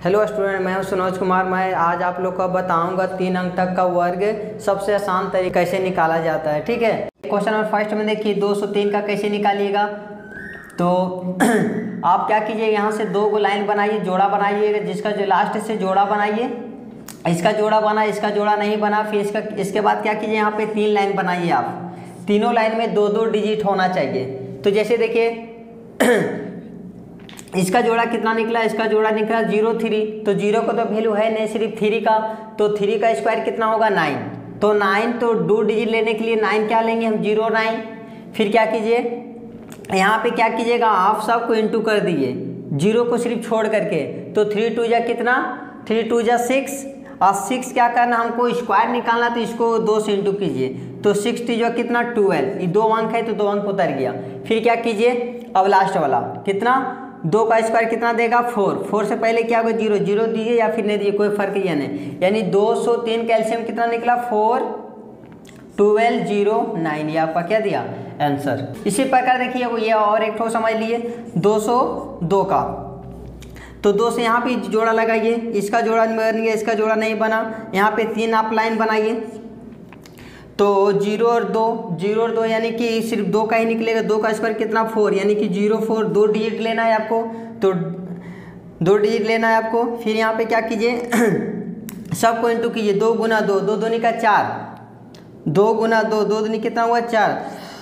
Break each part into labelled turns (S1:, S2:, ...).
S1: Hello student, मैं हूं सुनोज कुमार। मैं आज आप लोग को बताऊंगा 3 अंक तक का वर्ग सबसे आसान तरीके कैसे निकाला जाता है। ठीक है, क्वेश्चन नंबर फर्स्ट में देखिए 203 का कैसे निकालिएगा। तो आप क्या कीजिए, यहाँ से 2 को लाइन बनाइए, जोड़ा बनाइएगा, जिसका जो लास्ट से जोड़ा बनाइए। इसका जोड़ा बना, इसका जोड़ा नहीं बना, फिर इसके बाद क्या कीजिए, यहाँ पे 3 लाइन बनाइए। आप तीनों लाइन में 2-2 डिजिट होना चाहिए। तो जैसे देखिए इसका जोड़ा कितना निकला, इसका जोड़ा निकला 0-3, तो 0 का तो वैल्यू है नहीं, सिर्फ 3 का, तो 3 का स्क्वायर कितना होगा 9। तो 9 तो 2 डिजिट लेने के लिए 9 क्या लेंगे हम 0-9। फिर क्या कीजिए, यहाँ पे क्या कीजिएगा, आप सबको इंटू कर दीजिए 0 को सिर्फ छोड़ करके। तो 3 2 जा कितना, 3 2 जा 6, और 6 क्या करना हमको स्क्वायर निकालना, तो इसको 2 से इंटू कीजिए। तो 6 3 जो कितना 12, ये 2 अंक है तो 2 अंक उतर गया। फिर क्या कीजिए, अब लास्ट वाला कितना, 2 का स्क्वायर कितना देगा 4 से पहले क्या होगा 0 दीजिए या फिर नहीं दीजिए, कोई फर्क ही नहीं। यानी 203 कैल्शियम कितना निकला 4 12 0 9, ये आपका क्या दिया आंसर। इसी प्रकार देखिए ये और एक ठो समझ लिए 202 का। तो 2 से यहाँ पे जोड़ा लगाइए, इसका जोड़ा बन गया, इसका जोड़ा नहीं बना। यहाँ पे 3 आप लाइन बनाइए, तो 0 और 2 यानी कि सिर्फ 2 का ही निकलेगा। 2 का स्क्वायर कितना 4, यानी कि 0 4 2 डिजिट लेना है आपको, तो 2 डिजिट लेना है आपको। फिर यहाँ पे क्या कीजिए सबको इंटू कीजिए, 2 गुना 2, 2 दूनी का 4, 2 गुना 2, 2 दूनी कितना हुआ 4।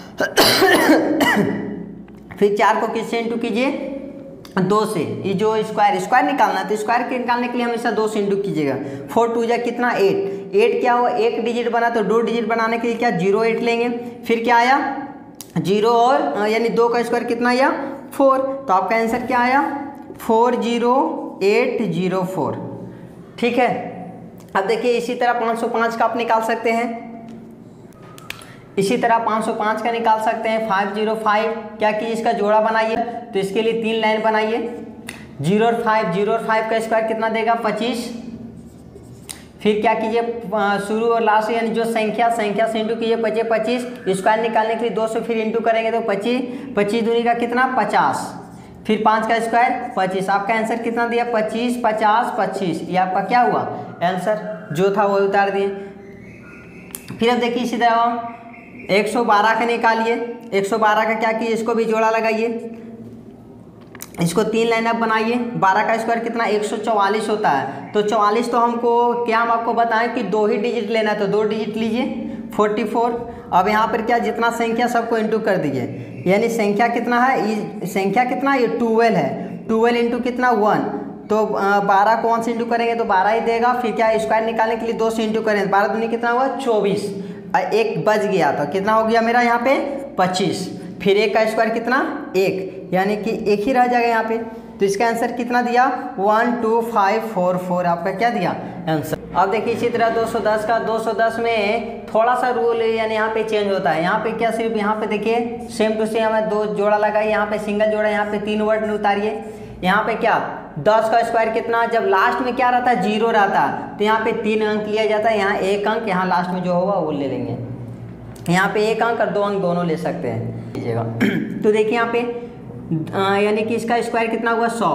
S1: फिर 4 को किससे इंटू कीजिए 2 से। ये जो स्क्वायर निकालना है, तो स्क्वायर के निकालने के लिए हमेशा 2 से इंटू कीजिएगा। 4 2 जा कितना 8 क्या हुआ, 1 डिजिट बना, तो 2 डिजिट बनाने के लिए क्या 0-8 लेंगे। फिर क्या आया 0 और यानी 2 का स्क्वायर कितना आया 4, तो आपका आंसर क्या आया 40804। ठीक है, अब देखिए इसी तरह 505 का आप निकाल सकते हैं। इसी तरह 505 का निकाल सकते हैं। 505 क्या कि इसका जोड़ा बनाइए, तो इसके लिए 3 लाइन बनाइए। 0 और 5 का स्क्वायर कितना देगा 25। फिर क्या कीजिए शुरू और लास्ट यानी जो संख्या से इंटू कीजिए 25 स्क्वायर निकालने के लिए 2 से फिर इंटू करेंगे तो 25 दूनी का कितना 50। फिर 5 का स्क्वायर 25, आपका आंसर कितना दिया 25 50 25, ये आपका क्या हुआ आंसर जो था वो उतार दिए। फिर अब देखिए इसी तरह 112 का निकालिए। 112 का क्या कीजिए, इसको भी जोड़ा लगाइए, इसको 3 लाइन आप बनाइए। 12 का स्क्वायर कितना 144 होता है, तो 44 तो हमको क्या हम आपको बताएं कि 2 ही डिजिट लेना है, तो 2 डिजिट लीजिए 44। अब यहाँ पर क्या जितना संख्या सबको इंटू कर दीजिए, यानी संख्या कितना है, संख्या कितना ये 12 है, 12 इंटू कितना 1, तो 12 को 1 से इंटू करेंगे तो 12 ही देगा। फिर क्या स्क्वायर निकालने के लिए 2 से इंटू करेंगे, 12 दूनी कितना हुआ 24, 1 बच गया, तो कितना हो गया मेरा यहाँ पे 25। फिर 1 का स्क्वायर कितना 1, यानी कि 1 ही रह जाएगा यहाँ पे, तो इसका आंसर कितना दिया 12544, आपका क्या दिया आंसर। अब देखिए इसी तरह 210 का। 210 में थोड़ा सा रूल यानी यहाँ पे चेंज होता है। यहाँ पे क्या सिर्फ यहाँ पे देखिए सेम टू सेम हमें 2 जोड़ा लगाइए, यहाँ पे सिंगल जोड़ा, यहाँ पे 3 वर्ड उतारिए। यहाँ पे क्या 10 का स्क्वायर कितना, जब लास्ट में क्या रहता है 0 रहता है, तो यहाँ पे 3 अंक लिया जाता है, यहाँ 1 अंक, यहाँ लास्ट में जो होगा वो ले लेंगे। यहाँ पे 1 अंक और 2 अंक दोनों ले सकते हैं लीजिएगा। तो देखिए यहाँ पे यानी कि इसका स्क्वायर कितना हुआ 100,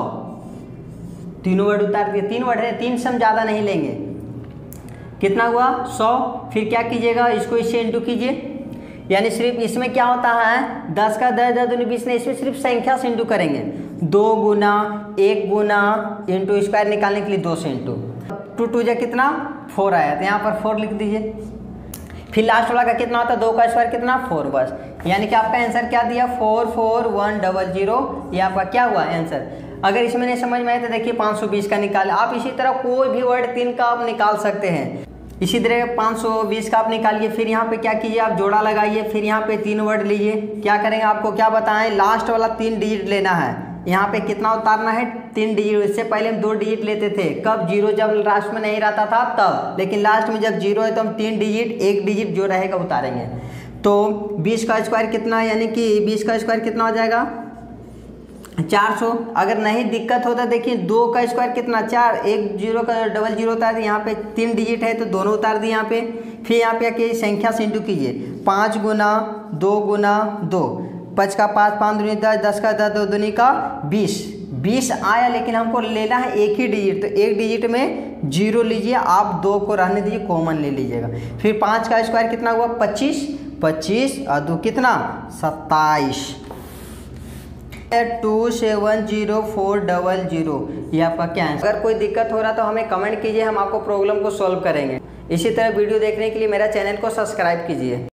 S1: तीनों वर्ड उतार दिए, 3 वर्ड है, 3 से हम ज़्यादा नहीं लेंगे, कितना हुआ 100। फिर क्या कीजिएगा, इसको इससे इंटू कीजिए, यानी सिर्फ इसमें क्या होता है 10 का 10 10 दूनी 20 ने, इसमें सिर्फ संख्या से इंटू करेंगे। 2 गुना 1 गुना इंटू स्क्वायर निकालने के लिए 2 से इंटू, 2 2 जा कितना 4 आया, तो यहाँ पर 4 लिख दीजिए। फिर लास्ट वाला का कितना होता है 2 का स्क्वायर कितना 4, बस, यानी कि आपका आंसर क्या दिया 44100, ये आपका क्या हुआ आंसर। अगर इसमें नहीं समझ में आए तो देखिए 520 का निकाल। आप इसी तरह कोई भी वर्ड 3 का आप निकाल सकते हैं। इसी तरह 520 का आप निकालिए। फिर यहाँ पे क्या कीजिए, आप जोड़ा लगाइए, फिर यहाँ पे 3 वर्ड लीजिए। क्या करेंगे आपको क्या बताएं, लास्ट वाला 3 डिजिट लेना है। यहाँ पे कितना उतारना है 3 डिजिट। इससे पहले हम 2 डिजिट लेते थे, कब 0 जब लास्ट में नहीं रहता था तब, लेकिन लास्ट में जब 0 है तो हम 3 डिजिट 1 डिजिट जो रहेगा उतारेंगे। तो 20 का स्क्वायर कितना, यानी कि 20 का स्क्वायर कितना हो जाएगा 400। अगर नहीं दिक्कत होता देखिए 2 का स्क्वायर कितना 4, 1 0 का 00 उतार दिए, यहाँ पे 3 डिजिट है तो दोनों उतार दिए यहाँ पे। फिर यहाँ पे आके संख्या से इंटू कीजिए, 5 गुना 2 गुना 2, 5 का 5 5 दूनी 10, 10 का 10 2 दूनी का 20, 20 आया, लेकिन हमको लेना है एक ही डिजिट, तो एक डिजिट में 0 लीजिए, आप 2 को रहने दीजिए, कॉमन ले लीजिएगा। फिर 5 का स्क्वायर कितना हुआ 25, 25 और 2 कितना 27। 270400 ये आपका क्या है। अगर कोई दिक्कत हो रहा तो हमें कमेंट कीजिए, हम आपको प्रॉब्लम को सॉल्व करेंगे। इसी तरह वीडियो देखने के लिए मेरा चैनल को सब्सक्राइब कीजिए।